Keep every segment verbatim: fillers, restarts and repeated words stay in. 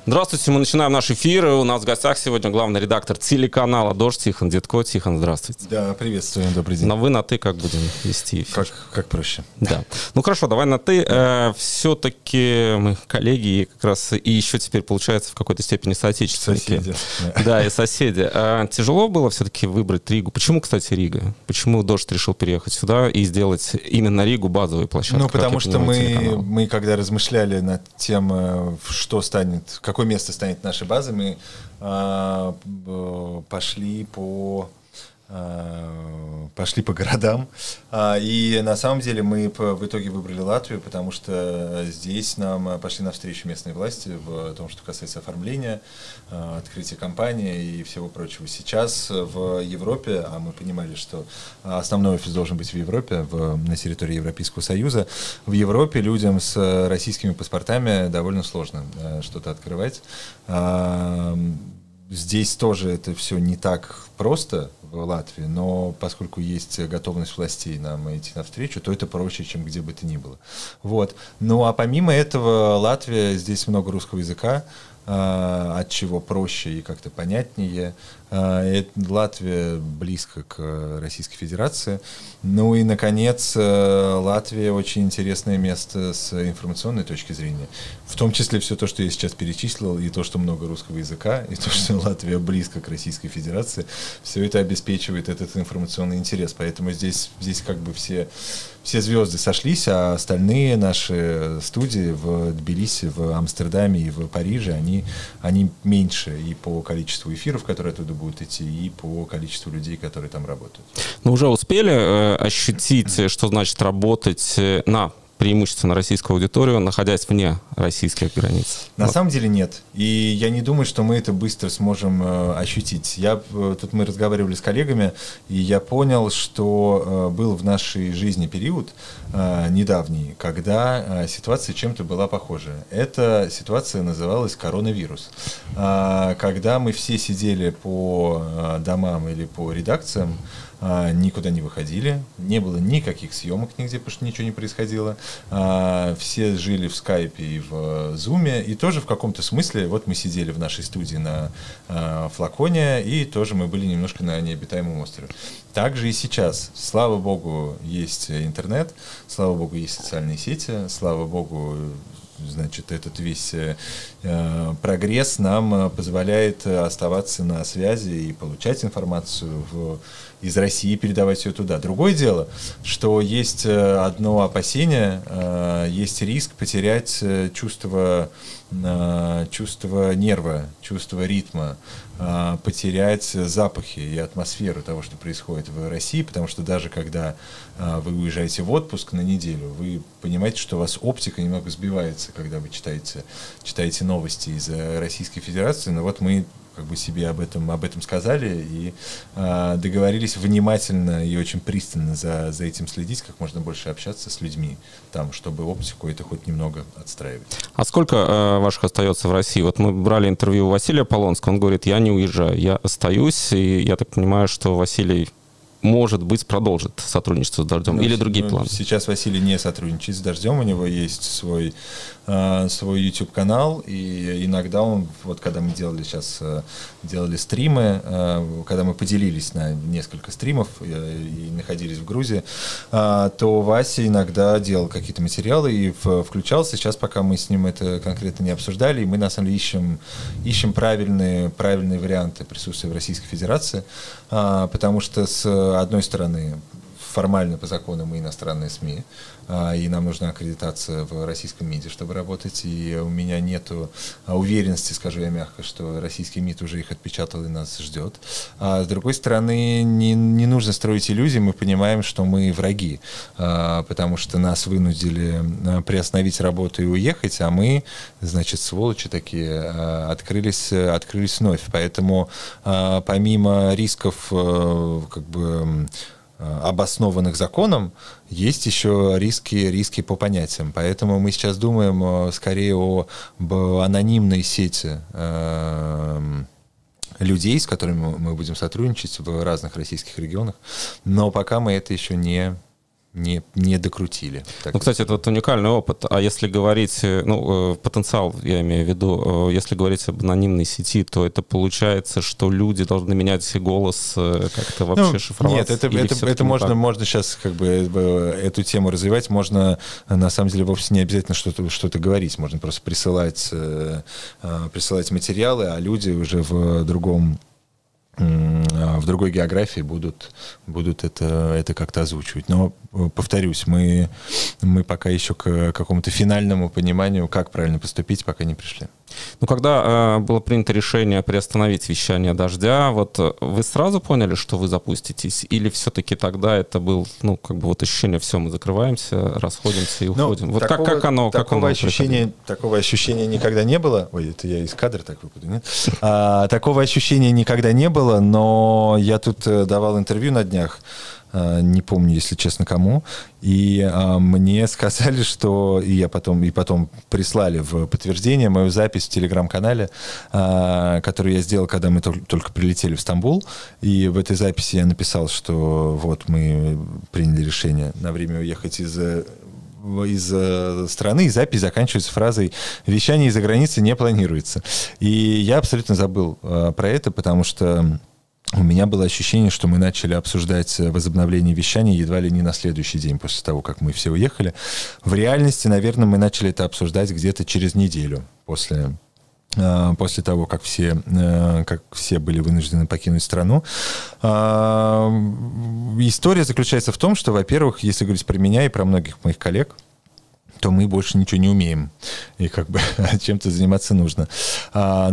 Здравствуйте, мы начинаем наш эфир. У нас в гостях сегодня главный редактор телеканала «Дождь» Тихон Дедко. Тихон, здравствуйте. Да, приветствую, добрый день. На «вы», на «ты» как будем вести эфир? Как, как проще. Да. Ну хорошо, давай на «ты». Э, все-таки мы коллеги и как раз и еще теперь, получается, в какой-то степени соотечественники. Соседи. Да, и соседи. А тяжело было все-таки выбрать Ригу? Почему, кстати, Рига? Почему «Дождь» решил переехать сюда и сделать именно Ригу базовой площадкой? Ну, потому что мы, мы, когда размышляли над тем, что станет, какое место станет нашей базой, мы а, пошли по... пошли по городам, и на самом деле мы в итоге выбрали Латвию, потому что здесь нам пошли навстречу местные власти в том, что касается оформления, открытия компании и всего прочего. Сейчас в Европе, а мы понимали, что основной офис должен быть в Европе, в, на территории Европейского Союза, в Европе людям с российскими паспортами довольно сложно что-то открывать. Здесь тоже это все не так просто в Латвии, но поскольку есть готовность властей нам идти навстречу, то это проще, чем где бы то ни было. Вот. Ну а помимо этого, Латвия, здесь много русского языка, от чего проще и как-то понятнее. Латвия близко к Российской Федерации. Ну и, наконец, Латвия очень интересное место с информационной точки зрения. В том числе все то, что я сейчас перечислил, и то, что много русского языка, и то, что Латвия близко к Российской Федерации, все это обеспечивает этот информационный интерес. Поэтому здесь, здесь как бы все... Все звезды сошлись, а остальные наши студии в Тбилиси, в Амстердаме и в Париже, они, они меньше и по количеству эфиров, которые оттуда будут идти, и по количеству людей, которые там работают. Ну, уже успели э, ощутить, что значит работать на преимущественно российскую аудиторию, находясь вне российских границ? На вот. самом деле нет. И я не думаю, что мы это быстро сможем э, ощутить. Я, э, тут мы разговаривали с коллегами, и я понял, что э, был в нашей жизни период э, недавний, когда э, ситуация чем-то была похожа. Эта ситуация называлась коронавирус. Э, когда мы все сидели по э, домам или по редакциям, Uh, никуда не выходили, не было никаких съемок нигде, потому что ничего не происходило. Uh, все жили в скайпе и в зуме, и тоже в каком-то смысле, вот мы сидели в нашей студии на uh, флаконе, и тоже мы были немножко на необитаемом острове. Также и сейчас, слава богу, есть интернет, слава богу, есть социальные сети, слава богу, значит, этот весь э, прогресс нам позволяет оставаться на связи и получать информацию в, из России, передавать ее туда. Другое дело, что есть одно опасение, э, есть риск потерять чувство, э, чувство нерва, чувство ритма, э, потерять запахи и атмосферу того, что происходит в России, потому что даже когда э, вы уезжаете в отпуск на неделю, вы понимаете, что у вас оптика немного сбивается, когда вы читаете, читаете новости из Российской Федерации. Но вот мы как бы себе об этом, об этом сказали и э, договорились внимательно и очень пристально за, за этим следить, как можно больше общаться с людьми там, чтобы оптику это хоть немного отстраивать. А сколько э, ваших остается в России? Вот мы брали интервью у Василия Полонского, он говорит, я не уезжаю, я остаюсь, и я так понимаю, что Василий, может быть, продолжит сотрудничество с «Дождем» ну, или другие ну, планы? Сейчас Василий не сотрудничает с «Дождем», у него есть свой, э, свой YouTube-канал, и иногда он, вот когда мы делали сейчас, э, делали стримы, э, когда мы поделились на несколько стримов э, и находились в Грузии, э, то Вася иногда делал какие-то материалы и в, включался. Сейчас пока мы с ним это конкретно не обсуждали, и мы на самом деле ищем, ищем правильные, правильные варианты присутствия в Российской Федерации, э, потому что с одной стороны, формально по закону мы иностранные СМИ, и нам нужна аккредитация в российском МИДе, чтобы работать, и у меня нет уверенности, скажу я мягко, что российский МИД уже их отпечатал и нас ждет. А с другой стороны, не, не нужно строить иллюзии, мы понимаем, что мы враги, потому что нас вынудили приостановить работу и уехать, а мы, значит, сволочи такие, открылись, открылись вновь. Поэтому помимо рисков, как бы, обоснованных законом, есть еще риски, риски по понятиям. Поэтому мы сейчас думаем скорее о, об анонимной сети э, людей, с которыми мы будем сотрудничать в разных российских регионах. Но пока мы это еще не, не, не докрутили. Ну, кстати, это вот уникальный опыт. А если говорить, ну, потенциал, я имею в виду, если говорить об анонимной сети, то это получается, что люди должны менять голос, как-то вообще ну, шифроваться? Нет, это, это, это можно, можно сейчас как бы эту тему развивать. Можно, на самом деле, вовсе не обязательно что-то, что-то говорить. Можно просто присылать, присылать материалы, а люди уже в другом в другой географии будут, будут это, это как-то озвучивать. Но, повторюсь, мы, мы пока еще к какому-то финальному пониманию, как правильно поступить, пока не пришли. Ну, когда э, было принято решение приостановить вещание «Дождя», вот вы сразу поняли, что вы запуститесь? Или все-таки тогда это был, ну, как бы вот ощущение, все, мы закрываемся, расходимся и уходим? Ну, вот такого, как, как оно, как такого оно ощущения, такого ощущения никогда не было. Ой, это я из кадра так выпаду, нет? А, такого ощущения никогда не было, но я тут давал интервью на днях, не помню, если честно, кому, и а, мне сказали, что и я потом и потом прислали в подтверждение мою запись в телеграм-канале, а, которую я сделал, когда мы только, только прилетели в Стамбул, и в этой записи я написал, что вот мы приняли решение на время уехать из из страны, и запись заканчивается фразой «Вещание из-за границы не планируется». И я абсолютно забыл а, про это, потому что у меня было ощущение, что мы начали обсуждать возобновление вещания едва ли не на следующий день после того, как мы все уехали. В реальности, наверное, мы начали это обсуждать где-то через неделю после, после того, как все, как все были вынуждены покинуть страну. История заключается в том, что, во-первых, если говорить про меня и про многих моих коллег, то мы больше ничего не умеем, и как бы чем-то заниматься нужно. А,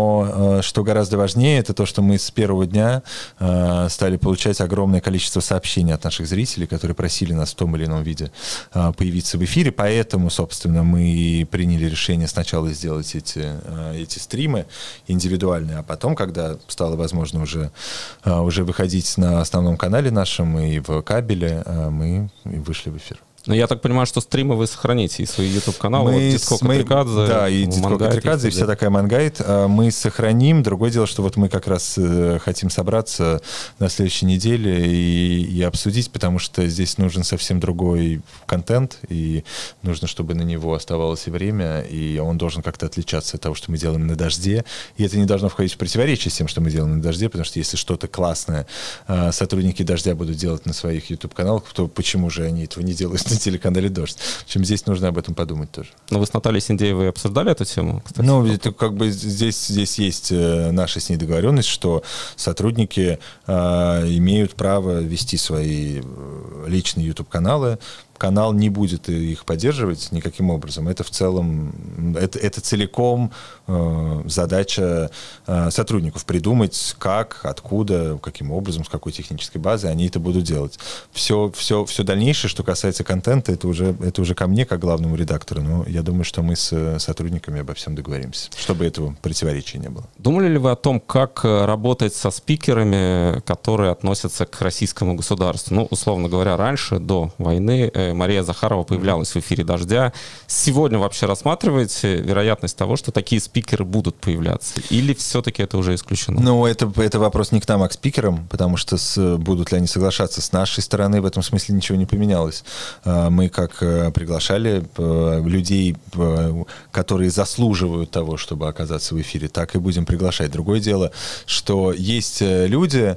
но что гораздо важнее, это то, что мы с первого дня а, стали получать огромное количество сообщений от наших зрителей, которые просили нас в том или ином виде а, появиться в эфире, поэтому, собственно, мы приняли решение сначала сделать эти, а, эти стримы индивидуальные, а потом, когда стало возможно уже, а, уже выходить на основном канале нашем и в кабеле, а, мы вышли в эфир. Ну, я так понимаю, что стримы вы сохраните, и свой YouTube-канал, мы, вот Диско Катрикадзе. Да, и Диско Катрикадзе, и вся такая Мангайт. Мы сохраним. Другое дело, что вот мы как раз хотим собраться на следующей неделе и, и обсудить, потому что здесь нужен совсем другой контент, и нужно, чтобы на него оставалось и время, и он должен как-то отличаться от того, что мы делаем на Дожде. И это не должно входить в противоречие с тем, что мы делаем на Дожде, потому что если что-то классное сотрудники Дождя будут делать на своих YouTube-каналах, то почему же они этого не делают на телеканале «Дождь». В общем, здесь нужно об этом подумать тоже. Но вы с Натальей Синдеевой обсуждали эту тему? Кстати? Ну, это как бы здесь, здесь есть наша с ней договоренность, что сотрудники э, имеют право вести свои личные YouTube-каналы. Канал не будет их поддерживать никаким образом. Это в целом, это, это целиком э, задача э, сотрудников придумать, как, откуда, каким образом, с какой технической базой они это будут делать. Все, все, все дальнейшее, что касается контента, это уже, это уже ко мне, как главному редактору. Но я думаю, что мы с сотрудниками обо всем договоримся, чтобы этого противоречия не было. Думали ли вы о том, как работать со спикерами, которые относятся к российскому государству? Ну, условно говоря, раньше, до войны, Мария Захарова появлялась в эфире «Дождя». Сегодня вообще рассматриваете вероятность того, что такие спикеры будут появляться? Или все-таки это уже исключено? Ну, это, это вопрос не к нам, а к спикерам, потому что с, будут ли они соглашаться. С нашей стороны в этом смысле ничего не поменялось. Мы как приглашали людей, которые заслуживают того, чтобы оказаться в эфире, так и будем приглашать. Другое дело, что есть люди,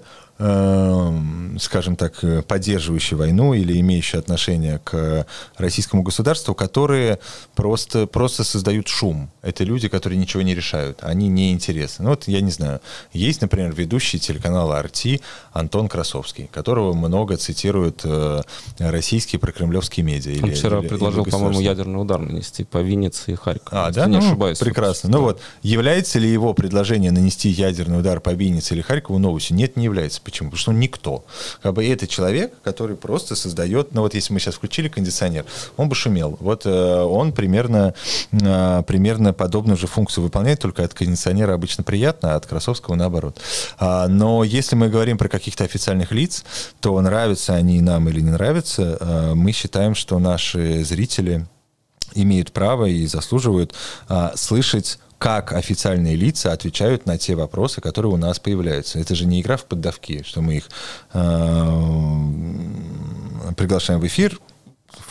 скажем так, поддерживающие войну или имеющие отношение к российскому государству, которые просто, просто создают шум. Это люди, которые ничего не решают. Они неинтересны. Ну, вот я не знаю. Есть, например, ведущий телеканала эр ти Антон Красовский, которого много цитируют российские прокремлевские медиа. Он или, вчера или, предложил, или по-моему, ядерный удар нанести по Виннице и Харькову. А, да? Не ну, ошибаюсь. Прекрасно. Ну вот, является ли его предложение нанести ядерный удар по Виннице или Харькову новостью? Нет, не является. Почему? Потому что он никто. Как бы это человек, который просто создает, ну вот если мы сейчас включили кондиционер, он бы шумел. Вот э, он примерно, э, примерно подобную же функцию выполняет, только от кондиционера обычно приятно, а от Красовского наоборот. А, но если мы говорим про каких-то официальных лиц, то нравятся они нам или не нравятся, э, мы считаем, что наши зрители имеют право и заслуживают э, слышать, как официальные лица отвечают на те вопросы, которые у нас появляются. Это же не игра в поддавки, что мы их э, приглашаем в эфир,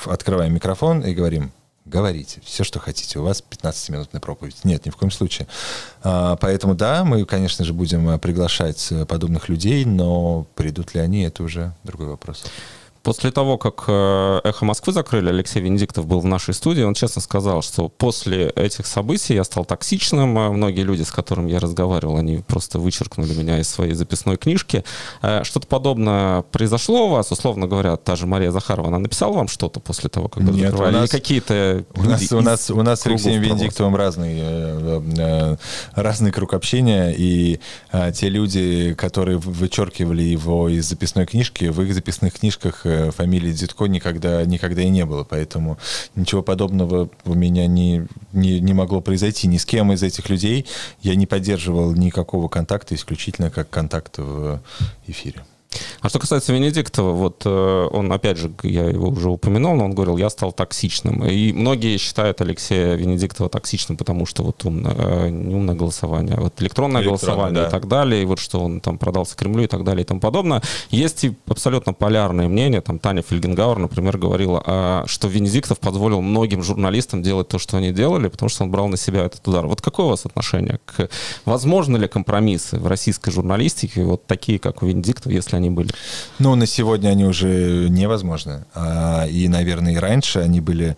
открываем микрофон и говорим: говорите все, что хотите, у вас пятнадцатиминутная проповедь. Нет, ни в коем случае. Поэтому да, мы, конечно же, будем приглашать подобных людей, но придут ли они, это уже другой вопрос. После того, как «Эхо Москвы» закрыли, Алексей Венедиктов был в нашей студии, он честно сказал, что после этих событий я стал токсичным. Многие люди, с которыми я разговаривал, они просто вычеркнули меня из своей записной книжки. Что-то подобное произошло у вас? Условно говоря, та же Мария Захарова, она написала вам что-то после того, как вы Нет, закрывали? у нас, Или какие-то у нас, у нас, у нас с Алексеем Венедиктовым разный, э, разный круг общения, и э, те люди, которые вычеркивали его из записной книжки, в их записных книжках фамилии Дзитко никогда, никогда и не было, поэтому ничего подобного у меня не, не, не могло произойти. Ни с кем из этих людей я не поддерживал никакого контакта, исключительно как контакт в эфире. А что касается Венедиктова, вот э, он, опять же, я его уже упомянул, но он говорил, я стал токсичным. И многие считают Алексея Венедиктова токсичным, потому что вот умно, э, не умное голосование, а вот электронное, электронное голосование, да, и так далее, и вот что он там продался Кремлю и так далее и тому подобное. Есть и абсолютно полярные мнения. Там Таня Фельгенгауэр, например, говорила, а, что Венедиктов позволил многим журналистам делать то, что они делали, потому что он брал на себя этот удар. Вот какое у вас отношение к... Возможно ли компромиссы в российской журналистике, вот такие, как у Венедиктова, если они были? Ну, на сегодня они уже невозможны. И, наверное, и раньше они были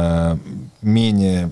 менее...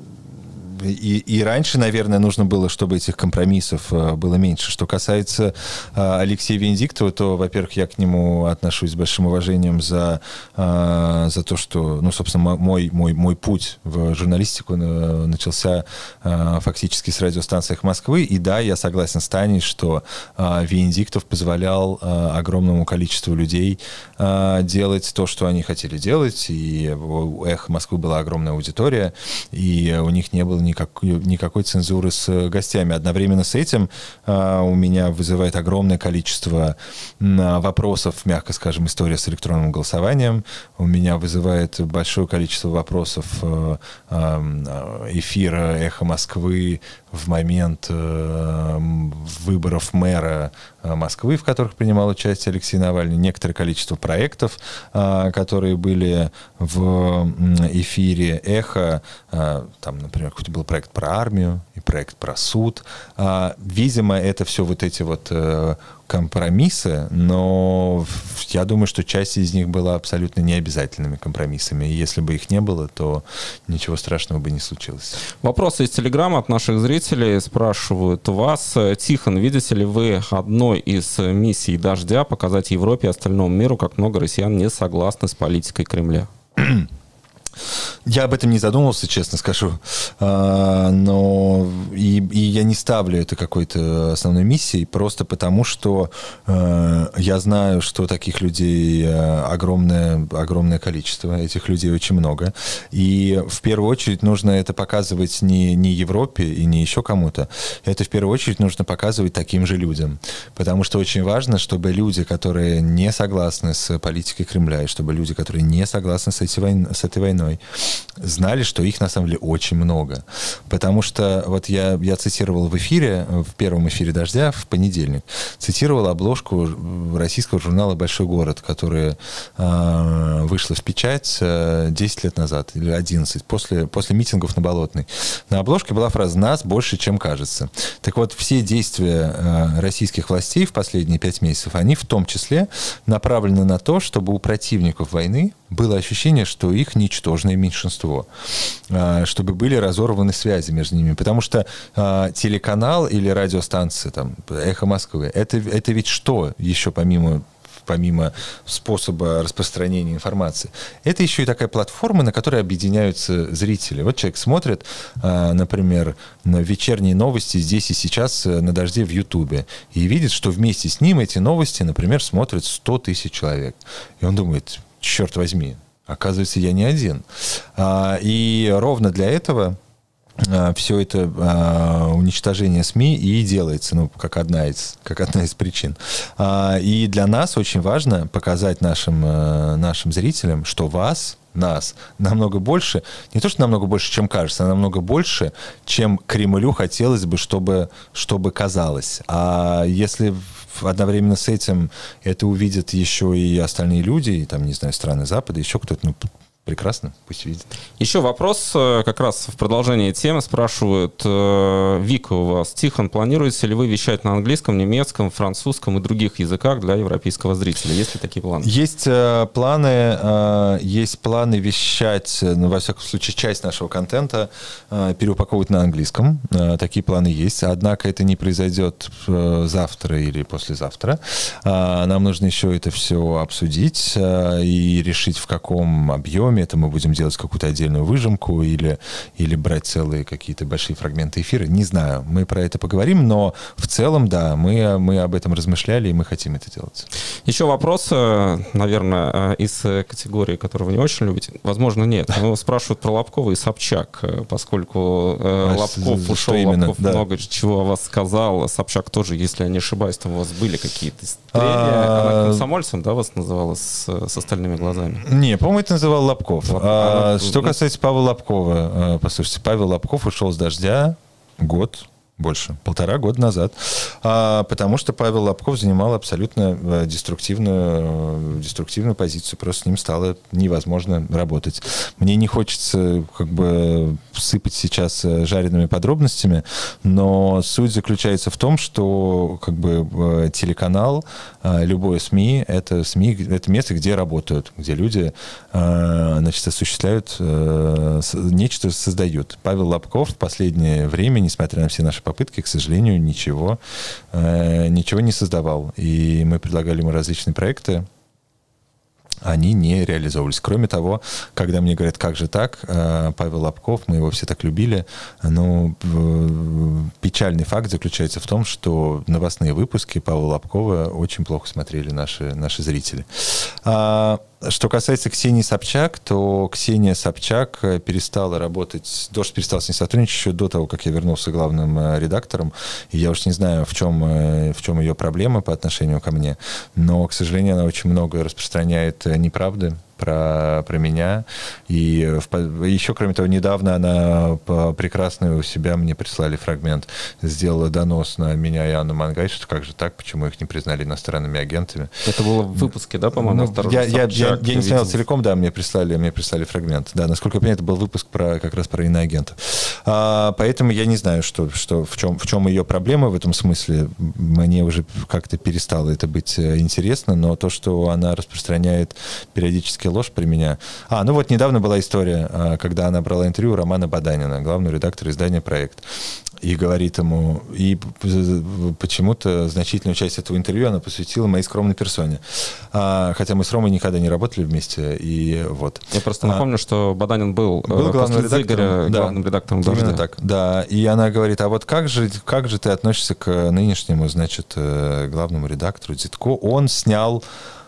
И, и раньше, наверное, нужно было, чтобы этих компромиссов было меньше. Что касается Алексея Венедиктова, то, во-первых, я к нему отношусь с большим уважением за, за то, что, ну, собственно, мой, мой, мой путь в журналистику начался фактически с радиостанции «Эхо Москвы». И да, я согласен с Таней, что Венедиктов позволял огромному количеству людей делать то, что они хотели делать. И у «Эхо Москвы» была огромная аудитория, и у них не было никакого Никакой, никакой цензуры с гостями. Одновременно с этим э, у меня вызывает огромное количество э, вопросов, мягко скажем, история с электронным голосованием. У меня вызывает большое количество вопросов э, э, эфира «Эхо Москвы» в момент э, выборов мэра Москвы, в которых принимал участие Алексей Навальный. Некоторое количество проектов, э, которые были в эфире «Эхо». Э, там, например, какой-то был проект про армию и проект про суд. А, видимо, это все вот эти вот э, компромиссы, но я думаю, что часть из них была абсолютно необязательными компромиссами. И если бы их не было, то ничего страшного бы не случилось. Вопросы из Телеграма от наших зрителей спрашивают вас. Тихон, видите ли вы одной из миссий «Дождя» показать Европе и остальному миру, как много россиян не согласны с политикой Кремля? Я об этом не задумывался, честно скажу, но и, и я не ставлю это какой-то основной миссией, просто потому что я знаю, что таких людей огромное, огромное количество, этих людей очень много, и в первую очередь нужно это показывать не, не Европе и не еще кому-то, это в первую очередь нужно показывать таким же людям, потому что очень важно, чтобы люди, которые не согласны с политикой Кремля, и чтобы люди, которые не согласны с этой войной, с этой войной, знали, что их на самом деле очень много. Потому что вот я, я цитировал в эфире, в первом эфире «Дождя» в понедельник, цитировал обложку российского журнала «Большой город», которая э, вышла в печать десять лет назад, или одиннадцать, после, после митингов на Болотной. На обложке была фраза «Нас больше, чем кажется». Так вот, все действия э, российских властей в последние пять месяцев, они в том числе направлены на то, чтобы у противников войны было ощущение, что их ничтожное меньшинство, чтобы были разорваны связи между ними. Потому что телеканал или радиостанция, там, «Эхо Москвы», это, это ведь что еще помимо помимо способа распространения информации. Это еще и такая платформа, на которой объединяются зрители. Вот человек смотрит, например, на вечерние новости здесь и сейчас на «Дожде» в Ютубе и видит, что вместе с ним эти новости, например, смотрят сто тысяч человек. И он думает, черт возьми, оказывается, я не один. И ровно для этого все это а, уничтожение СМИ и делается, ну, как одна из, как одна из причин. А, и для нас очень важно показать нашим, а, нашим зрителям, что вас, нас, намного больше, не то, что намного больше, чем кажется, а намного больше, чем Кремлю хотелось бы, чтобы, чтобы казалось. А если одновременно с этим это увидят еще и остальные люди, и, там, не знаю, страны Запада, еще кто-то, ну, прекрасно, пусть видит. Еще вопрос, как раз в продолжении темы спрашивают. Вика у вас, Тихон, планируете ли вы вещать на английском, немецком, французском и других языках для европейского зрителя? Есть ли такие планы? Есть э, планы, э, есть планы вещать, ну, во всяком случае, часть нашего контента э, переупаковывать на английском. Э, такие планы есть. Однако это не произойдет э, завтра или послезавтра. Э, нам нужно еще это все обсудить э, и решить, в каком объеме. Это мы будем делать какую-то отдельную выжимку или, или брать целые какие-то большие фрагменты эфира. Не знаю, мы про это поговорим, но в целом, да, мы, мы об этом размышляли, и мы хотим это делать. Еще вопрос, наверное, из категории, которую вы не очень любите. Возможно, нет. Но спрашивают про Лобкова и Собчак, поскольку а Лобков ушел, Лобков да. много чего о вас сказал. Собчак тоже, если я не ошибаюсь, там у вас были какие-то стрения. А... Она комсомольцем, да, вас называла с, с остальными глазами? Не, по-моему, это называл Лобков. Лоб... А, что касается Павла Лобкова, послушайте, Павел Лобков ушел с «Дождя» год, больше, полтора года назад, а, потому что Павел Лобков занимал абсолютно деструктивную, деструктивную позицию, просто с ним стало невозможно работать. Мне не хочется как бы сыпать сейчас жареными подробностями, но суть заключается в том, что как бы телеканал, любое СМИ, это СМИ, это место, где работают, где люди, значит, осуществляют, нечто создают. Павел Лобков в последнее время, несмотря на все наши попытки, к сожалению, ничего, э, ничего не создавал. И мы предлагали ему различные проекты, они не реализовывались. Кроме того, когда мне говорят, как же так, э, Павел Лобков, мы его все так любили, но э, печальный факт заключается в том, что новостные выпуски Павла Лобкова очень плохо смотрели наши, наши зрители. А, что касается Ксении Собчак, то Ксения Собчак перестала работать, Дождь перестал с ней сотрудничать еще до того, как я вернулся главным редактором. И я уж не знаю, в чем, в чем ее проблема по отношению ко мне, но, к сожалению, она очень много распространяет неправды про, про меня. И в, еще, кроме того, недавно она прекрасно у себя мне прислали фрагмент, сделала донос на меня и Анну Мангай, что как же так, почему их не признали иностранными агентами. Это было в выпуске, да, по-моему? Ну, я, я, я, я не смотрел целиком, да, мне прислали, мне прислали фрагмент. Да, насколько я понимаю, это был выпуск про, как раз про иноагентов. А, поэтому я не знаю, что, что, в, чем, в чем ее проблема в этом смысле. Мне уже как-то перестало это быть интересно, но то, что она распространяет периодически ложь при меня. А, ну вот недавно была история, когда она брала интервью у Романа Баданина, главного редактора издания «Проект». И говорит ему, и почему-то значительную часть этого интервью она посвятила моей скромной персоне. А, хотя мы с Ромой никогда не работали вместе, и вот. Я просто напомню, а, что Баданин был, был главным редактором, да, главным редактором «Дождя». Именно так, да. И она говорит, а вот как же, как же ты относишься к нынешнему, значит, главному редактору Дзитко? Он снял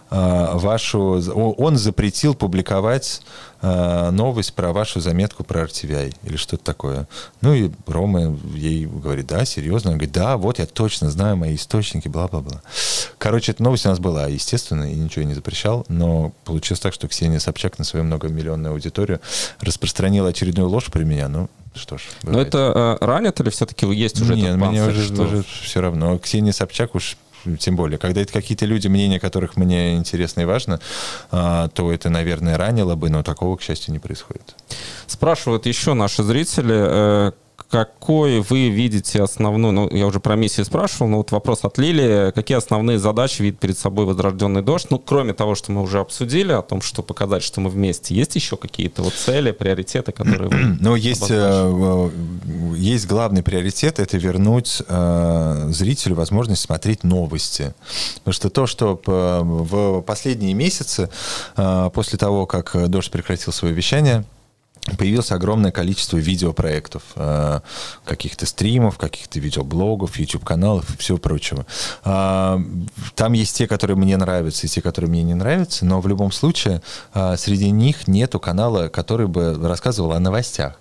вашу... Он запретил публиковать новость про вашу заметку про эр ти ви ай или что-то такое. Ну и Рома ей говорит, да, серьезно? Он говорит, да, вот я точно знаю мои источники, бла-бла-бла. Короче, эта новость у нас была, естественно, и ничего не запрещал, но получилось так, что Ксения Собчак на свою многомиллионную аудиторию распространила очередную ложь при меня, ну, что ж. Бывает. Но это э, ранит или все-таки есть уже Нет, этот панцирь? Нет, мне уже, что... уже все равно. Ксения Собчак уж тем более, когда это какие-то люди, мнение которых мне интересно и важно, то это, наверное, ранило бы, но такого, к счастью, не происходит. Спрашивают еще наши зрители, какой вы видите основную, ну, я уже про миссию спрашивал, но вот вопрос от Лилии, какие основные задачи видит перед собой возрожденный «Дождь»? Ну, кроме того, что мы уже обсудили, о том, что показать, что мы вместе, есть еще какие-то вот цели, приоритеты, которые вы Ну, есть, есть главный приоритет, это вернуть э, зрителю возможность смотреть новости. Потому что то, что в последние месяцы, э, после того, как «Дождь» прекратил свое вещание, появилось огромное количество видеопроектов, каких-то стримов, каких-то видеоблогов, YouTube-каналов и всего прочего. Там есть те, которые мне нравятся, и те, которые мне не нравятся, но в любом случае среди них нету канала, который бы рассказывал о новостях.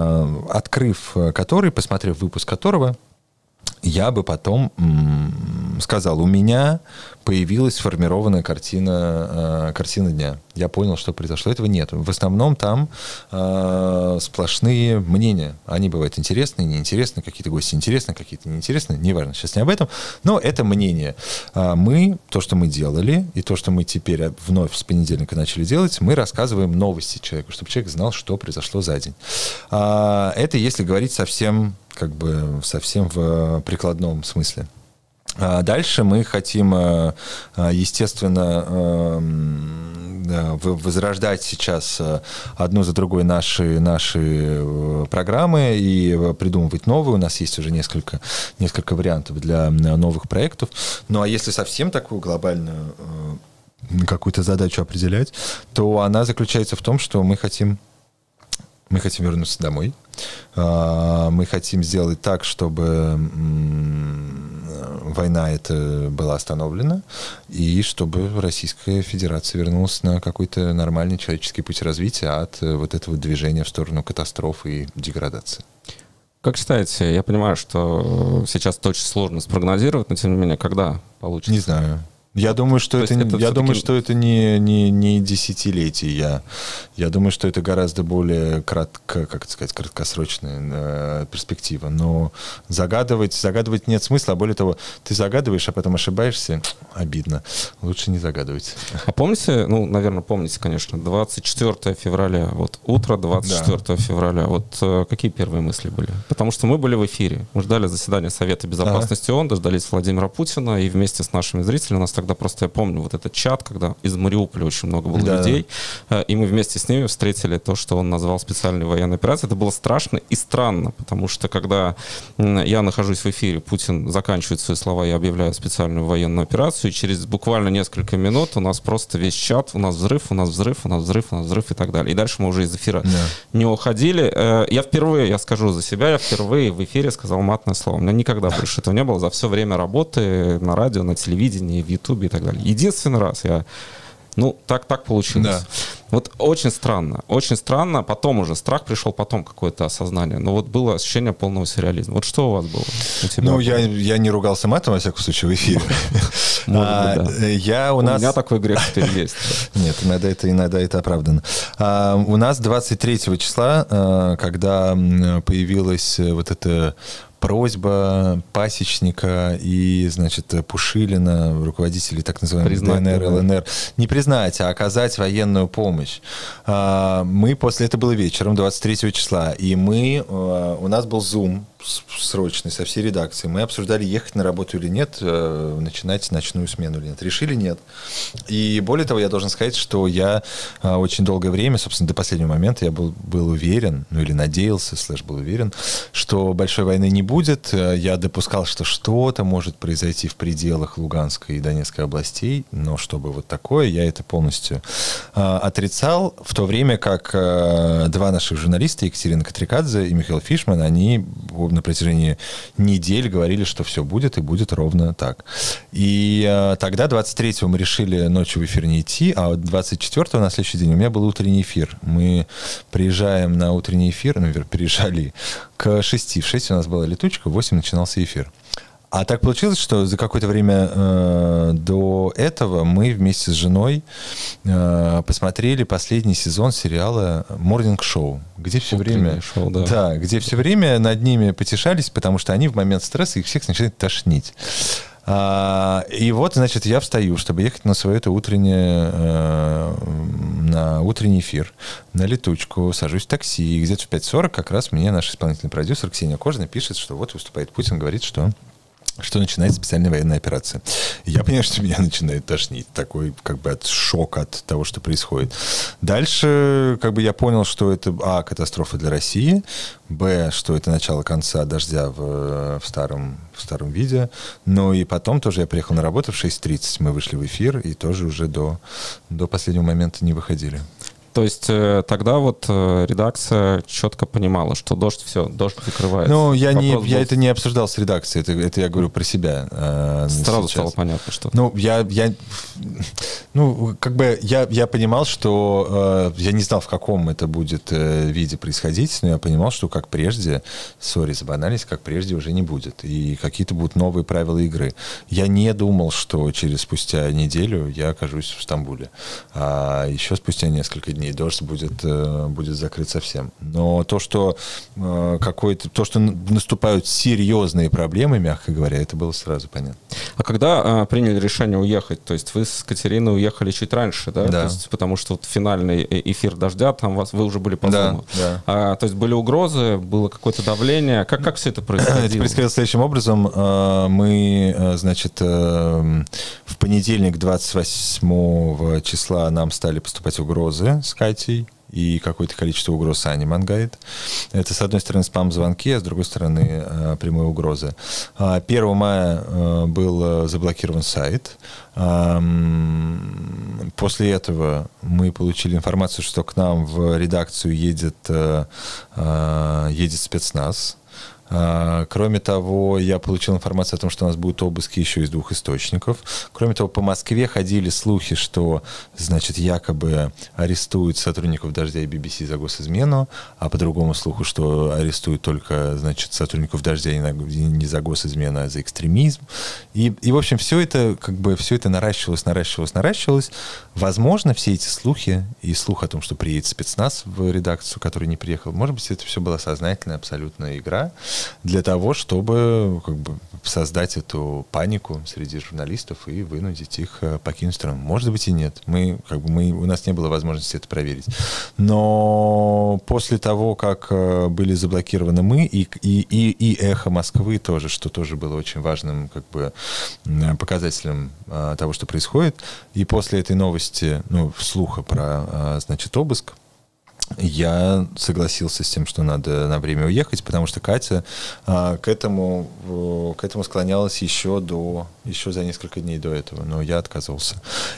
Открыв который, посмотрев выпуск которого, я бы потом сказал, у меня появилась сформированная картина, картина дня. Я понял, что произошло. Этого нет. В основном там э, сплошные мнения. Они бывают интересные, неинтересные, какие-то гости интересные, какие-то неинтересные. Неважно, сейчас не об этом. Но это мнение. А мы, то, что мы делали, и то, что мы теперь вновь с понедельника начали делать, мы рассказываем новости человеку, чтобы человек знал, что произошло за день. А, это если говорить совсем, как бы, совсем в прикладном смысле. Дальше мы хотим, естественно, возрождать сейчас одну за другой наши, наши программы и придумывать новые. У нас есть уже несколько, несколько вариантов для новых проектов. Ну, а если совсем такую глобальную какую-то задачу определять, то она заключается в том, что мы хотим, мы хотим вернуться домой. Мы хотим сделать так, чтобы война эта была остановлена, и чтобы Российская Федерация вернулась на какой-то нормальный человеческий путь развития от вот этого движения в сторону катастрофы и деградации. Как считаете, я понимаю, что сейчас это очень сложно спрогнозировать, но тем не менее, когда получится? Не знаю. Я думаю, что это, это, я думаю, что это не, не, не десятилетие. Я, я думаю, что это гораздо более кратко, как это сказать, краткосрочная э, перспектива. Но загадывать, загадывать нет смысла. А более того, ты загадываешь, а потом ошибаешься. Обидно. Лучше не загадывать. А помните, ну, наверное, помните, конечно, двадцать четвёртого февраля, вот утро двадцать четвёртого да. февраля, вот э, какие первые мысли были? Потому что мы были в эфире. Мы ждали заседания Совета Безопасности ООН, дождались Владимира Путина, и вместе с нашими зрителями у нас тогда просто, я помню, вот этот чат, когда из Мариуполя очень много было да. людей, и мы вместе с ними встретили то, что он назвал специальной военной операцией. Это было страшно и странно, потому что когда я нахожусь в эфире, Путин заканчивает свои слова, я объявляю специальную военную операцию, и через буквально несколько минут у нас просто весь чат, у нас взрыв, у нас взрыв, у нас взрыв, у нас взрыв и так далее. И дальше мы уже из эфира да. не уходили. Я впервые, я скажу за себя, я впервые в эфире сказал матное слово. У меня никогда больше этого не было за все время работы на радио, на телевидении, в Ютубе и так далее. Единственный раз я... Ну, так, так получилось. Да. Вот очень странно, очень странно. Потом уже страх пришел, потом какое-то осознание. Но вот было ощущение полного сюрреализма. Вот что у вас было? У тебя ну, было? Я, я не ругался матом, во всяком случае, в эфире. Может быть, да. Я, у, нас... у меня такой грех теперь есть. Нет, иногда это, иногда это оправдано. У нас двадцать третьего числа, когда появилась вот эта просьба Пасечника и, значит, Пушилина, руководителей так называемых ДНР, ЛНР, не признать, а оказать военную помощь. Мы после, это было вечером двадцать третьего числа, и мы, у нас был Zoom срочный со всей редакцией. Мы обсуждали, ехать на работу или нет, начинать ночную смену или нет. Решили нет. И более того, я должен сказать, что я очень долгое время, собственно, до последнего момента я был, был уверен, ну или надеялся, слэш был уверен, что большой войны не будет. Я допускал, что что-то может произойти в пределах Луганской и Донецкой областей, но чтобы вот такое, я это полностью отрицал, в то время как два наших журналиста, Екатерина Катрикадзе и Михаил Фишман, они на протяжении недель говорили, что все будет и будет ровно так. И э, тогда двадцать третьего мы решили ночью в эфир не идти, а двадцать четвёртого на следующий день у меня был утренний эфир. Мы приезжаем на утренний эфир, ну, приезжали к шести. В шесть у нас была летучка, в восемь начинался эфир. А так получилось, что за какое-то время э, до этого мы вместе с женой э, посмотрели последний сезон сериала «Morning Show», где все время, шоу, да. Да, где все время над ними потешались, потому что они в момент стресса их всех начинают тошнить. А, и вот, значит, я встаю, чтобы ехать на свое это утреннее, э, на утренний эфир, на летучку, сажусь в такси, и где-то в пять сорок как раз мне наш исполнительный продюсер Ксения Кожина пишет, что вот выступает Путин, говорит, что что начинается специальная военная операция. И я понимаю, что меня начинает тошнить. Такой, как бы, от шок от того, что происходит. Дальше, как бы, я понял, что это, а, катастрофа для России, б, что это начало конца дождя в, в, старом, в старом виде. Ну, и потом тоже я приехал на работу в шесть тридцать, мы вышли в эфир, и тоже уже до, до последнего момента не выходили. То есть э, тогда вот э, редакция четко понимала, что дождь, все, дождь закрывается. Ну, я, не, был... я это не обсуждал с редакцией, это, это я говорю про себя. Э, Сразу сейчас. стало понятно, что... Ну, я, я, ну, как бы я, я понимал, что э, я не знал, в каком это будет э, виде происходить, но я понимал, что как прежде, сори за банальность, как прежде уже не будет. И какие-то будут новые правила игры. Я не думал, что через спустя неделю я окажусь в Стамбуле. А еще спустя несколько дней дождь будет, будет закрыт совсем. Но то, что какой-то, то, что наступают серьезные проблемы, мягко говоря, это было сразу понятно. А когда а, приняли решение уехать, то есть вы с Катериной уехали чуть раньше, да? Да. То есть, потому что вот финальный эфир «Дождя», там вас, вы уже были по Зуму. Да, да. А, то есть были угрозы, было какое-то давление. Как, как все это происходило? Это происходило следующим образом. Мы, значит, в понедельник, двадцать восьмого числа, нам стали поступать угрозы с Катей. И какое-то количество угроз Ани Мангайт. Это, с одной стороны, спам-звонки, а с другой стороны, прямые угрозы. первого мая был заблокирован сайт. После этого мы получили информацию, что к нам в редакцию едет, едет спецназ. Кроме того, я получил информацию о том, что у нас будут обыски еще из двух источников. Кроме того, по Москве ходили слухи, что, значит, якобы арестуют сотрудников «Дождя» и би би си за госизмену, а по другому слуху, что арестуют только, значит, сотрудников «Дождя» не за госизмену, а за экстремизм. И, и в общем, все это, как бы, все это наращивалось, наращивалось, наращивалось. Возможно, все эти слухи и слух о том, что приедет спецназ в редакцию, который не приехал, может быть, это все была сознательная абсолютная игра, для того, чтобы как бы создать эту панику среди журналистов и вынудить их покинуть страну. Может быть и нет. Мы, как бы, мы, у нас не было возможности это проверить. Но после того, как были заблокированы мы, и, и, и, и «Эхо Москвы» тоже, что тоже было очень важным как бы, показателем того, что происходит, и после этой новости, ну, слуха про, значит, обыск, я согласился с тем, что надо на время уехать, потому что Катя а, к этому, к этому склонялась еще, до, еще за несколько дней до этого, но я отказывался.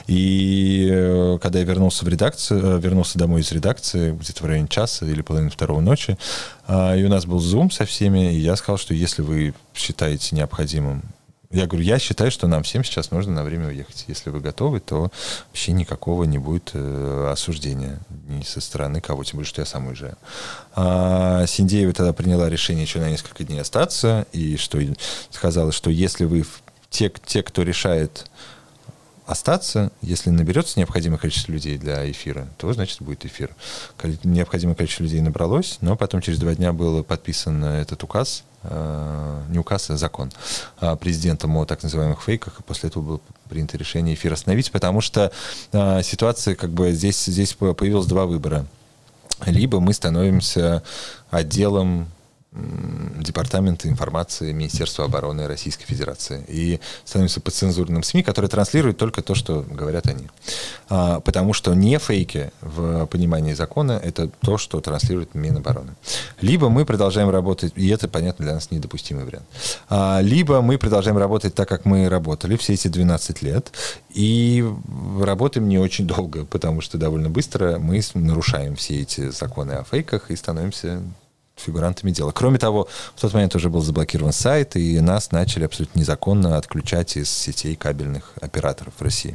И когда я вернулся в редакцию, вернулся домой из редакции, где-то в районе часа или половины второго ночи, а, и у нас был Zoom со всеми, и я сказал, что если вы считаете необходимым, я говорю, я считаю, что нам всем сейчас нужно на время уехать. Если вы готовы, то вообще никакого не будет э, осуждения ни со стороны кого, тем более, что я сам уезжаю. А Синдеева тогда приняла решение еще на несколько дней остаться, и что сказала, что если вы, те, те кто решает остаться, если наберется необходимое количество людей для эфира, то, значит, будет эфир. Необходимое количество людей набралось, но потом через два дня был подписан этот указ, не указ, а закон президентом о так называемых фейках, и после этого было принято решение эфир остановить, потому что ситуация, как бы, здесь, здесь появилось два выбора. Либо мы становимся отделом Департамента информации Министерства обороны Российской Федерации и становимся подцензурным СМИ, которые транслируют только то, что говорят они. А, потому что не фейки в понимании закона — это то, что транслирует Минобороны. Либо мы продолжаем работать, и это, понятно, для нас недопустимый вариант. А, либо мы продолжаем работать так, как мы работали все эти двенадцать лет, и работаем не очень долго, потому что довольно быстро мы нарушаем все эти законы о фейках и становимся фигурантами дела. Кроме того, в тот момент уже был заблокирован сайт, и нас начали абсолютно незаконно отключать из сетей кабельных операторов в России.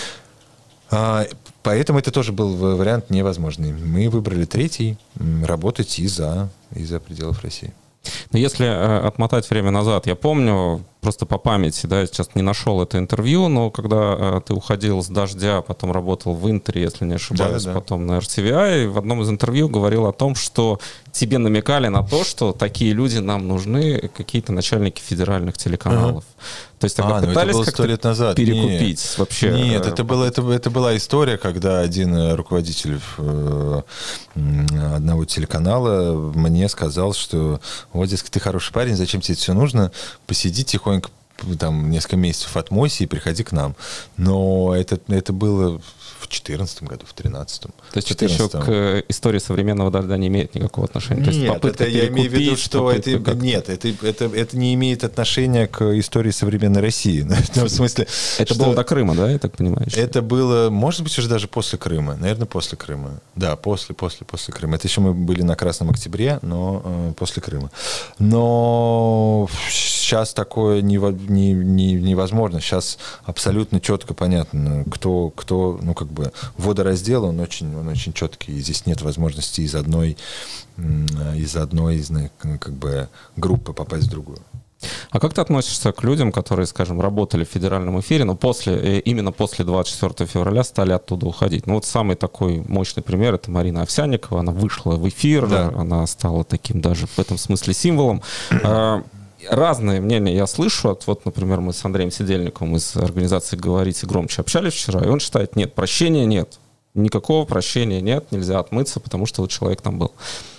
Поэтому это тоже был вариант невозможный. Мы выбрали третий — работать и за, и за пределов России. Но если э, отмотать время назад, я помню, просто по памяти, да, я сейчас не нашел это интервью, но когда э, ты уходил с «Дождя», потом работал в «Интере», если не ошибаюсь, да, да. потом на эр ти ви ай, в одном из интервью говорил о том, что тебе намекали на то, что такие люди нам нужны, какие-то начальники федеральных телеканалов. Ага. То есть тогда а, пытались ну как-то лет назад. перекупить нет, вообще. Нет, это, было, это, это была история, когда один руководитель э, одного телеканала мне сказал, что вот, дескать, ты хороший парень, зачем тебе это все нужно? Посиди тихонько, там несколько месяцев отмойся и приходи к нам. Но это, это было в четырнадцатом году, в тринадцатом. То есть это еще к истории современного дождя не имеет никакого отношения? Нет, То есть это я имею в виду, что это, как... нет, это, это, это не имеет отношения к истории современной России. В смысле, это было до Крыма, да, я так понимаю? Это было, может быть, уже даже после Крыма. Наверное, после Крыма. Да, после, после, после Крыма. Это еще мы были на Красном Октябре, но э, после Крыма. Но сейчас такое не, не, не, невозможно. Сейчас абсолютно четко понятно, кто, кто, ну, как бы, водораздел, он очень, он очень четкий. И здесь нет возможности из одной, из одной из, как бы, группы попасть в другую. А как ты относишься к людям, которые, скажем, работали в федеральном эфире, но после, именно после двадцать четвёртого февраля стали оттуда уходить? Ну вот самый такой мощный пример — это Марина Овсянникова. Она вышла в эфир, да. Она стала таким даже в этом смысле символом. Разные мнения я слышу. От, вот, например, мы с Андреем Сидельниковым из организации «Говорите громче» общались вчера, и он считает, нет, прощения нет. Никакого прощения нет, нельзя отмыться, потому что вот человек там был.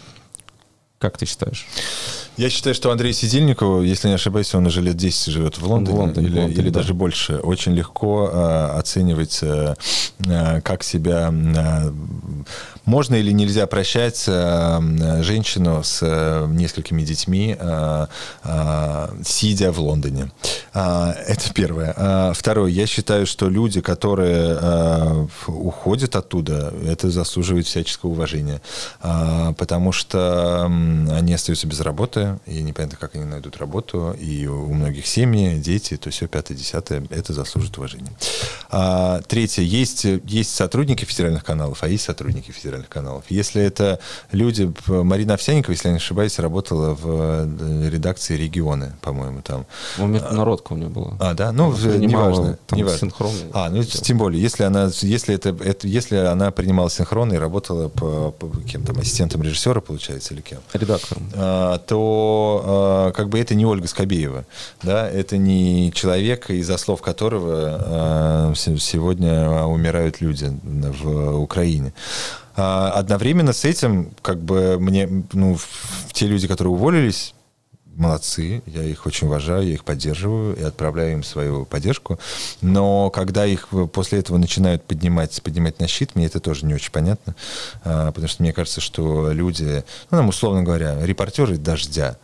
Как ты считаешь? Я считаю, что Андрей Сидельников, если не ошибаюсь, он уже лет десять живет в Лондоне, в Лондоне, или, в Лондоне, или да. даже больше. Очень легко э, оценивать, э, как себя... Э, можно или нельзя прощать э, женщину с э, несколькими детьми, э, э, сидя в Лондоне. Э, это первое. Э, второе. Я считаю, что люди, которые э, уходят оттуда, это заслуживает всяческого уважения. Э, потому что э, они остаются без работы, и непонятно, как они найдут работу, и у многих семьи, дети, то все пятое, десятое, это заслужит уважения. А, третье, есть, есть сотрудники федеральных каналов, а есть сотрудники федеральных каналов. Если это люди, Марина Овсянникова, если я не ошибаюсь, работала в редакции «Регионы», по-моему, там. Ну, международка у нее была. А, да? Ну, неважно. неважно. Синхронно. А, ну, тем более, если она, если это, это, если она принимала синхронно и работала по, по кем там, ассистентом режиссера, получается, или кем? Редактором. А, то как бы это не Ольга Скобеева, да, это не человек, из-за слов которого сегодня умирают люди в Украине. Одновременно с этим, как бы мне, ну, те люди, которые уволились, молодцы, я их очень уважаю, я их поддерживаю и отправляю им свою поддержку. Но когда их после этого начинают поднимать, поднимать на щит, мне это тоже не очень понятно. Потому что мне кажется, что люди, ну, нам, условно говоря, репортеры «Дождя»,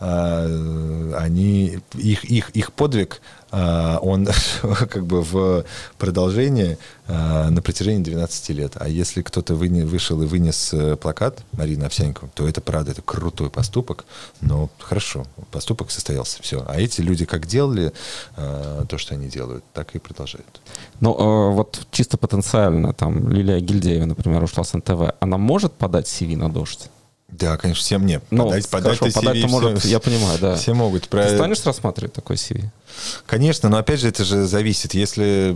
они, их, их, их подвиг, он как бы в продолжение на протяжении двенадцати лет. А если кто-то вышел и вынес плакат Марины Овсянниковой, то это, правда, это крутой поступок, но хорошо, поступок состоялся, все. А эти люди как делали то, что они делают, так и продолжают. Ну, вот чисто потенциально, там, Лилия Гильдеева, например, ушла с эн тэ вэ, она может подать си ви на «Дождь»? Да, конечно, всем нет. Ну, подать, подать хорошо, подать-то может, все, я понимаю, да. Все могут. Ты станешь рассматривать такой си ви? Конечно, но опять же это же зависит. Если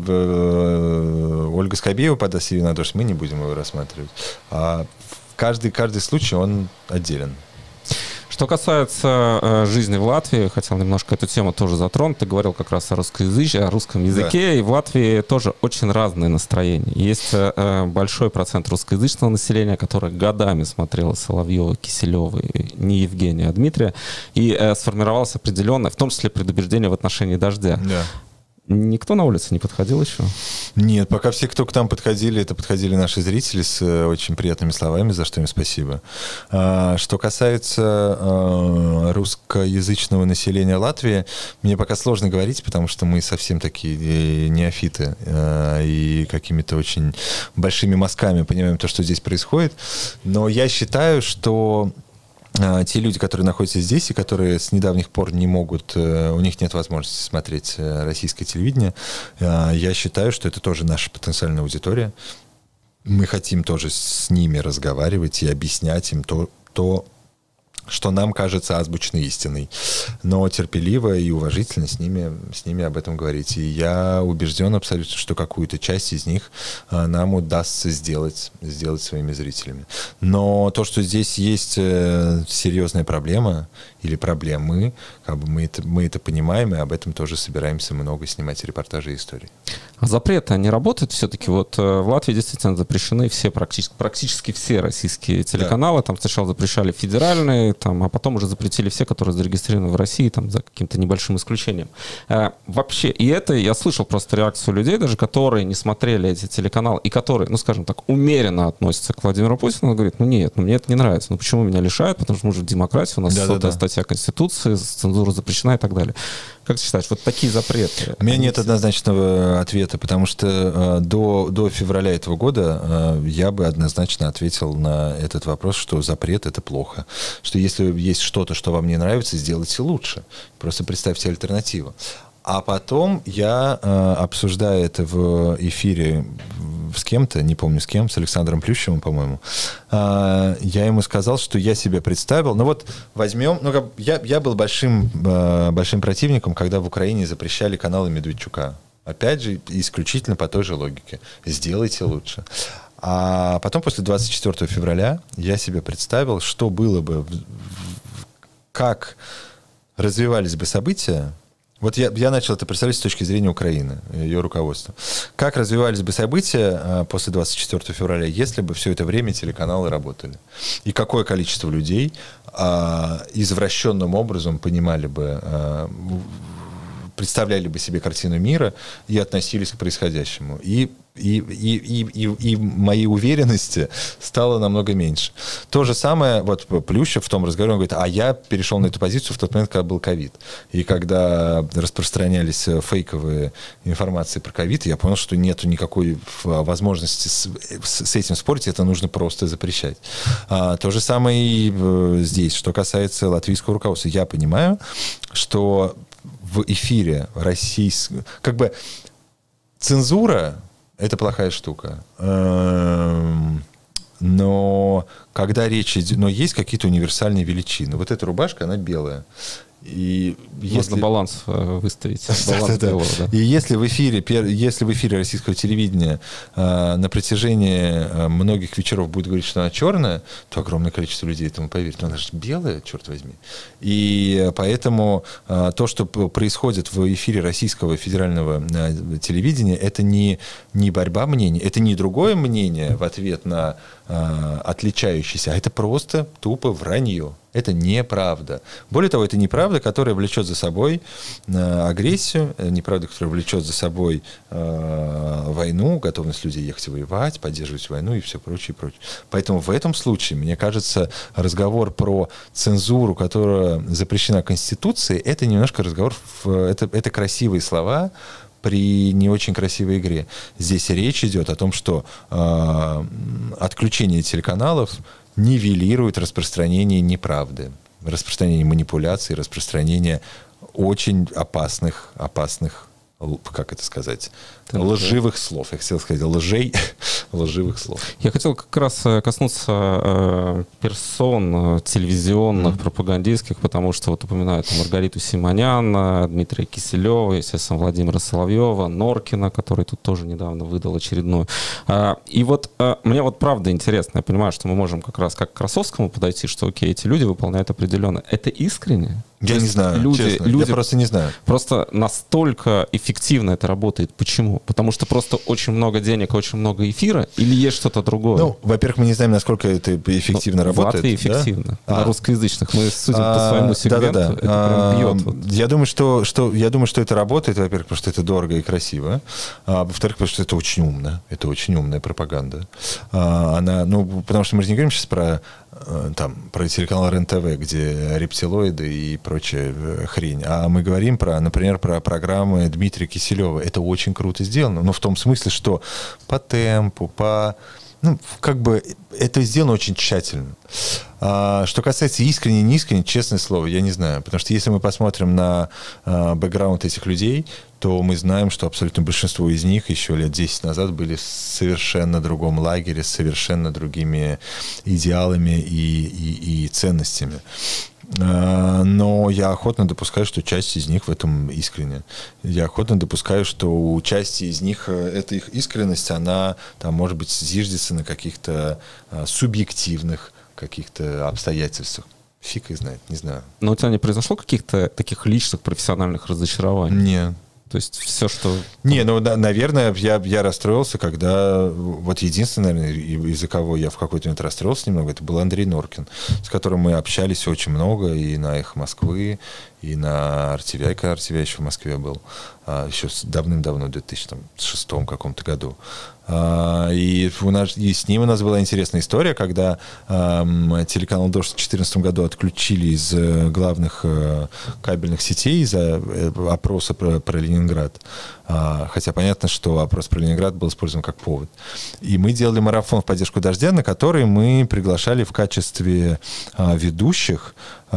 э, Ольга Скобеева подаст си ви на «Дождь», мы не будем его рассматривать. А каждый, каждый случай, он отделен. Что касается э, жизни в Латвии, хотел немножко эту тему тоже затронуть. Ты говорил как раз о русскоязычии, о русском языке, да. И в Латвии тоже очень разные настроения. Есть э, большой процент русскоязычного населения, которое годами смотрело Соловьева, Киселева, не Евгения, а Дмитрия, и э, сформировалось определенное, в том числе, предубеждение в отношении «Дождя». Да. Никто на улице не подходил еще? Нет, пока все, кто к нам подходили, это подходили наши зрители с очень приятными словами, за что им спасибо. Что касается русскоязычного населения Латвии, мне пока сложно говорить, потому что мы совсем такие неофиты и какими-то очень большими мазками понимаем то, что здесь происходит. Но я считаю, что те люди, которые находятся здесь и которые с недавних пор не могут, у них нет возможности смотреть российское телевидение, я считаю, что это тоже наша потенциальная аудитория. Мы хотим тоже с ними разговаривать и объяснять им то, то что нам кажется азбучной истиной, но терпеливо и уважительно с ними, с ними об этом говорить. И я убежден абсолютно, что какую-то часть из них нам удастся сделать, сделать своими зрителями. Но то, что здесь есть серьезная проблема или проблемы, как бы мы это, мы это понимаем, и об этом тоже собираемся много снимать репортажи и истории. А запреты, они работают все-таки? Вот в Латвии действительно запрещены все, практически, практически все российские телеканалы. Да. Там сначала запрещали федеральные, там, а потом уже запретили все, которые зарегистрированы в России, там, за каким-то небольшим исключением. А, вообще, и это я слышал просто реакцию людей, даже которые не смотрели эти телеканалы, и которые, ну, скажем так, умеренно относятся к Владимиру Путину, он говорит, ну, нет, ну, мне это не нравится. Ну, почему меня лишают? Потому что мы же в демократии, у нас сотая да, да, статья Конституции, цензура запрещена и так далее. Как ты считаешь, вот такие запреты? У меня нет однозначного ответа, потому что э, до, до февраля этого года э, я бы однозначно ответил на этот вопрос, что запрет — это плохо. Что если есть что-то, что вам не нравится, сделайте лучше. Просто представьте альтернативу. А потом я, э, обсуждая это в эфире с кем-то, не помню с кем, с Александром Плющевым, по-моему, э, я ему сказал, что я себе представил, ну вот возьмем, ну я, я был большим, э, большим противником, когда в Украине запрещали каналы Медведчука. Опять же, исключительно по той же логике. Сделайте лучше. А потом, после двадцать четвёртого февраля, я себе представил, что было бы, как развивались бы события. Вот я, я начал это представлять с точки зрения Украины, ее руководства. Как развивались бы события после двадцать четвёртого февраля, если бы все это время телеканалы работали? И какое количество людей а, извращенным образом понимали бы, а, представляли бы себе картину мира и относились к происходящему. И И, и, и, и, и моей уверенности стало намного меньше. То же самое, вот Плющев в том разговоре, он говорит, а я перешел на эту позицию в тот момент, когда был ковид. И когда распространялись фейковые информации про ковид, я понял, что нет никакой возможности с, с этим спорить, это нужно просто запрещать. А, то же самое и здесь, что касается латвийского руководства. Я понимаю, что в эфире российского... Как бы цензура... Это плохая штука. Но когда речь идет... Но есть какие-то универсальные величины. Вот эта рубашка, она белая. И можно если... баланс выставить. Баланс да, белого, да. И если в эфире, если в эфире российского телевидения э, на протяжении многих вечеров будет говорить, что она черная, то огромное количество людей этому поверит. Но она же белая, черт возьми. И поэтому э, то, что происходит в эфире российского федерального э, телевидения, это не, не борьба мнений, это не другое мнение в ответ на э, отличающееся, а это просто тупо вранье. Это неправда. Более того, это неправда, которая влечет за собой э, агрессию, неправда, которая влечет за собой э, войну, готовность людей ехать воевать, поддерживать войну и все прочее, прочее. Поэтому в этом случае, мне кажется, разговор про цензуру, которая запрещена Конституцией, это немножко разговор, в, это, это красивые слова при не очень красивой игре. Здесь речь идет о том, что э, отключение телеканалов нивелирует распространение неправды, распространение манипуляций, распространение очень опасных, опасных, как это сказать, так, лживых да. слов. Я хотел сказать лжей, лживых слов. Я хотел как раз коснуться э, персон телевизионных, mm-hmm. пропагандистских, потому что вот упоминают Маргариту Симонян, Дмитрия Киселева, естественно, Владимира Соловьева, Норкина, который тут тоже недавно выдал очередную. А, и вот а, мне вот правда интересно, я понимаю, что мы можем как раз как к Красовскому подойти, что окей, эти люди выполняют определенно. Это искренне? Я не знаю, люди, честно. Люди я просто не знаю. Просто настолько эффективно это работает. Почему? Потому что просто очень много денег, очень много эфира, или есть что-то другое? Ну, во-первых, мы не знаем, насколько это эффективно ну, работает. В Латвии эффективно. Да? На а. русскоязычных. Мы судим а, по своему сегменту. Да, да, да. Это а, прям бьет. Вот. Я думаю, что, что, я думаю, что это работает, во-первых, потому что это дорого и красиво. А, во-вторых, потому что это очень умно. Это очень умная пропаганда. А, она, ну, потому что мы же не говорим сейчас про там, про телеканал РЕН-ТВ, где рептилоиды и прочая хрень. А мы говорим про, например, про программы Дмитрия Киселева. Это очень круто сделано. Но в том смысле, что по темпу, по... Ну, как бы это сделано очень тщательно. А, что касается искренне, не искренне, честное слово, я не знаю. Потому что если мы посмотрим на а, бэкграунд этих людей, то мы знаем, что абсолютно большинство из них еще лет десять назад были в совершенно другом лагере, с совершенно другими идеалами и, и, и ценностями. Но я охотно допускаю, что часть из них в этом искренне. Я охотно допускаю, что у части из них эта их искренность, она там, может быть, зиждется на каких-то субъективных каких-то обстоятельствах. Фиг их знает, не знаю. Но у тебя не произошло каких-то таких личных профессиональных разочарований? Нет. То есть все, что... Не, ну, да, наверное, я, я расстроился, когда... Вот единственное, наверное, из-за кого я в какой-то момент расстроился немного, это был Андрей Норкин, с которым мы общались очень много и на «Эхо Москвы», и на эр ти ви, когда эр ти ви еще в Москве был, а, еще давным-давно, в две тысячи шестом каком-то году. А, и, у нас, и с ним у нас была интересная история, когда а, телеканал «Дождь» в две тысячи четырнадцатом году отключили из главных а, кабельных сетей из-за опроса про, про Ленинград. А, хотя понятно, что опрос про Ленинград был использован как повод. И мы делали марафон в поддержку «Дождя», на который мы приглашали в качестве а, ведущих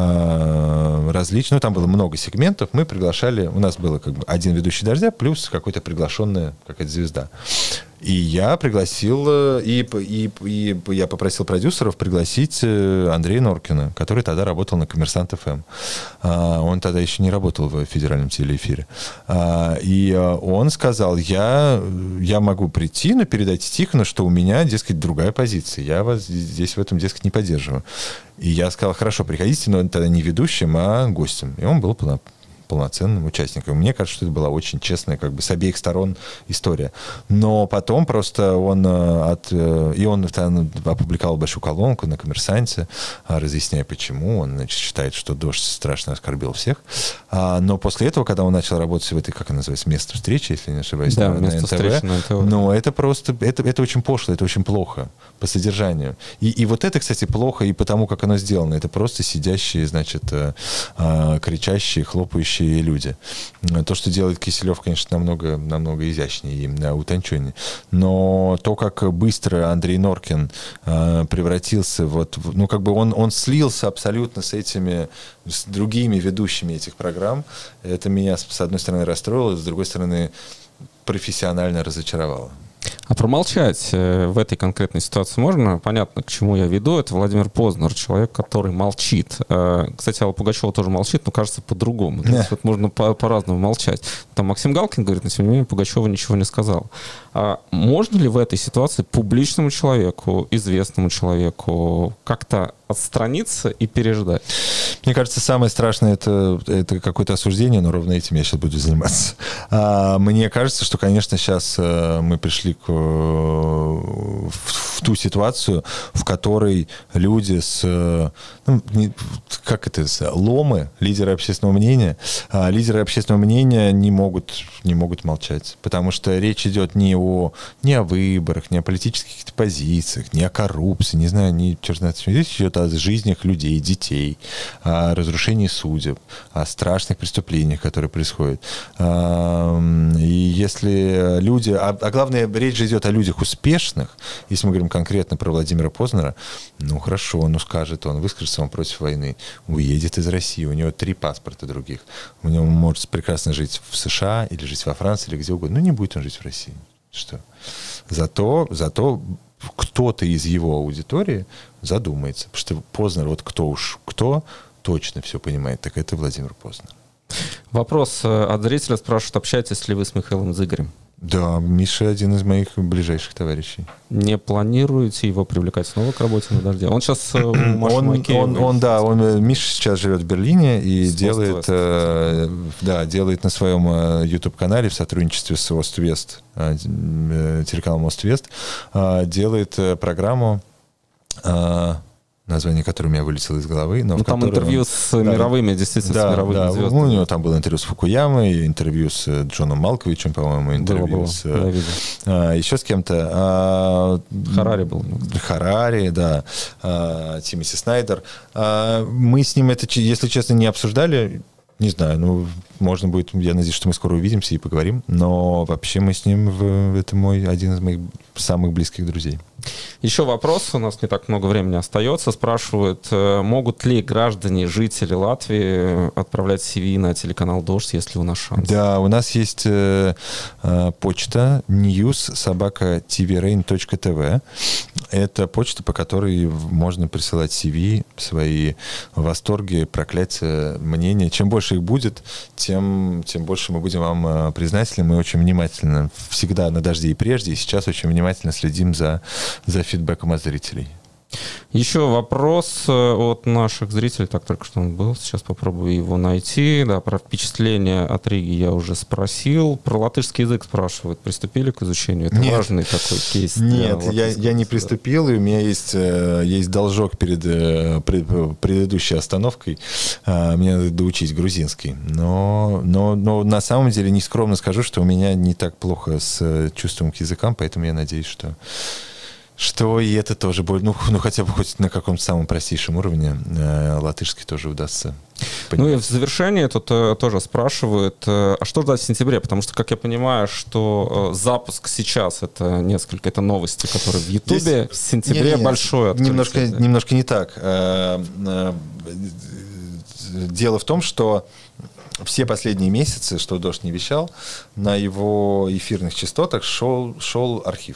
а, различных, ну там было много сегментов, мы приглашали, у нас было как бы один ведущий «Дождя» плюс какой-то приглашенная какая-то звезда. И я пригласил, и, и, и я попросил продюсеров пригласить Андрея Норкина, который тогда работал на «Коммерсант эф эм». Он тогда еще не работал в федеральном телеэфире. И он сказал, я, я могу прийти, но передайте Тихону, что у меня, дескать, другая позиция. Я вас здесь в этом, дескать, не поддерживаю. И я сказал, хорошо, приходите, но тогда не ведущим, а гостем. И он был полноценным участником. Мне кажется, что это была очень честная, как бы с обеих сторон история. Но потом просто он от... И он там опубликовал большую колонку на «Коммерсанте», разъясняя, почему. Он, значит, считает, что «Дождь» страшно оскорбил всех. Но после этого, когда он начал работать в этой, как она называется, «Место встречи», если не ошибаюсь, да, на, на эн тэ вэ, на эн тэ вэ. Но это просто... Это, это очень пошло, это очень плохо по содержанию. И, и вот это, кстати, плохо и потому, как оно сделано. Это просто сидящие, значит, кричащие, хлопающие люди. То, что делает Киселев, конечно, намного, намного изящнее и утонченнее. Но то, как быстро Андрей Норкин э, превратился, вот, в, ну, как бы он, он слился абсолютно с этими, с другими ведущими этих программ, это меня, с одной стороны, расстроило, с другой стороны, профессионально разочаровало. А промолчать в этой конкретной ситуации можно? Понятно, к чему я веду. Это Владимир Познер, человек, который молчит. Кстати, Алла Пугачева тоже молчит, но кажется по-другому. То есть, вот можно по- по-разному молчать. Там Максим Галкин говорит, но тем не менее Пугачева ничего не сказал. А можно ли в этой ситуации публичному человеку, известному человеку как-то отстраниться и переждать? Мне кажется, самое страшное это, это какое-то осуждение, но ровно этим я сейчас буду заниматься. А, мне кажется, что, конечно, сейчас а, мы пришли к, в, в ту ситуацию, в которой люди с, ну, не, как это, ломы, лидеры общественного мнения, а, лидеры общественного мнения не могут, не могут молчать, потому что речь идет не о, не о выборах, не о политических каких-то позициях, не о коррупции, не знаю, не черт знает, здесь идет о жизнях людей, детей, о разрушении судеб, о страшных преступлениях, которые происходят. И если люди... А, а главное, речь же идет о людях успешных. Если мы говорим конкретно про Владимира Познера, ну хорошо, он скажет, он выскажется, он против войны, уедет из России, у него три паспорта других. У него может прекрасно жить в США или жить во Франции, или где угодно. Ну не будет он жить в России. Что? Зато, зато кто-то из его аудитории задумается. Потому что Познер, вот кто уж кто точно все понимает, так это Владимир Познер. Вопрос от зрителя спрашивают, общаетесь ли вы с Михаилом Зыгорем? Да, Миша один из моих ближайших товарищей. Не планируете его привлекать снова к работе на «Дожде»? Он сейчас в он, он, он, да, он, Миша сейчас живет в Берлине и делает, э, да, делает на своем YouTube-канале в сотрудничестве с Ост-Вест, э, телеканалом Ост-Вест, э, делает программу, э, название которое у меня вылетело из головы. Но ну, там интервью он, с да, мировыми, действительно, да, с мировыми да, звездами. У него там было интервью с Фукуямой, интервью с Джоном Малковичем, по-моему, интервью было, было. с... Да, а, еще с кем-то. А, Харари был. Харари, да. А, Тимоти Снайдер. А, мы с ним это, если честно, не обсуждали. Не знаю, ну, можно будет, я надеюсь, что мы скоро увидимся и поговорим, но вообще мы с ним, в, это мой, один из моих самых близких друзей. Еще вопрос, у нас не так много времени остается, спрашивают, могут ли граждане, жители Латвии отправлять си ви на телеканал «Дождь», если у нас шанс? Да, у нас есть э, э, почта news собака ти ви рейн точка ти ви. Это почта, по которой можно присылать си ви, свои восторги, проклятия, мнения. Чем больше их будет, тем, тем больше мы будем вам признательны. Мы очень внимательно, всегда на «Дожде» и прежде, и сейчас очень внимательно следим за, за фидбэком от зрителей. Еще вопрос от наших зрителей. Так, только что он был. Сейчас попробую его найти. Да, про впечатление от Риги я уже спросил. Про латышский язык спрашивают. Приступили к изучению? Это Нет. важный такой кейс. Нет, я, я не приступил, и у меня есть, есть должок перед пред, предыдущей остановкой. Мне надо доучить грузинский. Но, но, но на самом деле нескромно скажу, что у меня не так плохо с чувством к языкам, поэтому я надеюсь, что... Что и это тоже будет, ну, ну хотя бы хоть на каком-то самом простейшем уровне э, латышский тоже удастся понимать. Ну и в завершении тут э, тоже спрашивают, э, а что ждать в сентябре? Потому что, как я понимаю, что э, запуск сейчас это несколько, это новости, которые в Ютубе. Здесь... В сентябре не, не, большое открытие. Немножко, немножко не так. Э, э, дело в том, что все последние месяцы, что «Дождь» не вещал, на его эфирных частотах шел, шел архив.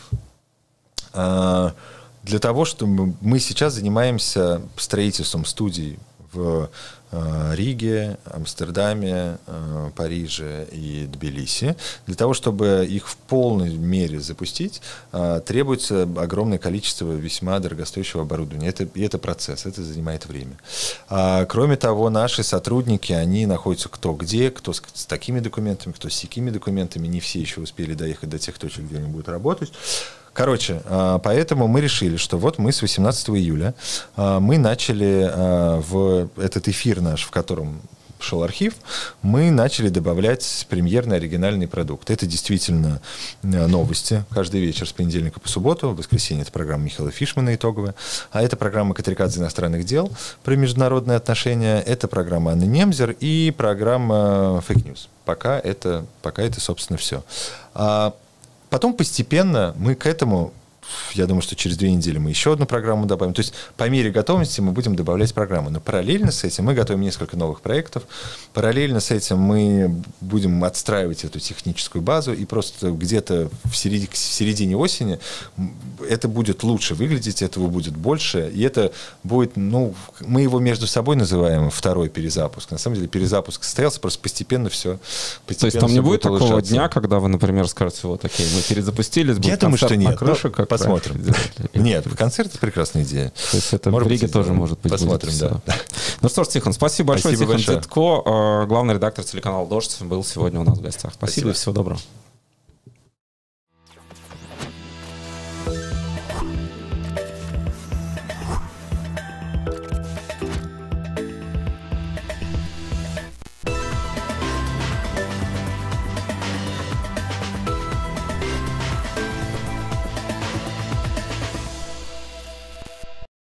Для того, чтобы мы сейчас занимаемся строительством студий в Риге, Амстердаме, Париже и Тбилиси. Для того, чтобы их в полной мере запустить, требуется огромное количество весьма дорогостоящего оборудования. Это, и это процесс, это занимает время. Кроме того, наши сотрудники, они находятся кто где, кто с, с такими документами, кто с сякими документами. Не все еще успели доехать до тех точек, где они будут работать. Короче, поэтому мы решили, что вот мы с восемнадцатого июля мы начали в этот эфир наш, в котором шел архив, мы начали добавлять премьерный оригинальный продукт. Это действительно новости каждый вечер с понедельника по субботу. В воскресенье это программа Михаила Фишмана итоговая. А это программа Катрикадзе иностранных дел про международные отношения. Это программа Анны Немзер и программа Fake News. Пока это, пока это собственно, все. Потом постепенно мы к этому, я думаю, что через две недели мы еще одну программу добавим. То есть по мере готовности мы будем добавлять программы. Но параллельно с этим мы готовим несколько новых проектов. Параллельно с этим мы будем отстраивать эту техническую базу. И просто где-то в середине, в середине осени это будет лучше выглядеть, этого будет больше. И это будет, ну, мы его между собой называем второй перезапуск. На самом деле перезапуск состоялся, просто постепенно все. Постепенно То есть там не будет такого улучшаться. Дня, когда вы, например, скажете, вот, окей, мы перезапустились, будет я думаю, что нет. На крыше, как посмотрим. Нет, концерт — это прекрасная идея. То есть это может в Риге быть, тоже может быть. Посмотрим, да. Ну что ж, Тихон, спасибо большое. Спасибо Тихон Цитко, главный редактор телеканала «Дождь», был сегодня у нас в гостях. Спасибо, спасибо. И всего доброго.